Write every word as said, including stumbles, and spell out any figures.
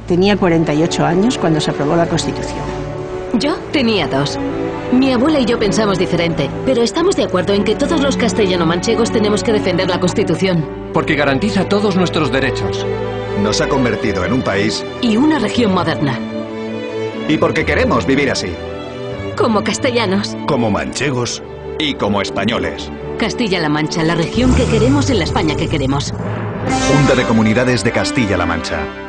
Tenía cuarenta y ocho años cuando se aprobó la Constitución. Yo tenía dos. Mi abuela y yo pensamos diferente, pero estamos de acuerdo en que todos los castellano-manchegos tenemos que defender la Constitución. Porque garantiza todos nuestros derechos. Nos ha convertido en un país... Y una región moderna. Y porque queremos vivir así. Como castellanos. Como manchegos. Y como españoles. Castilla-La Mancha, la región que queremos en la España que queremos. Junta de Comunidades de Castilla-La Mancha.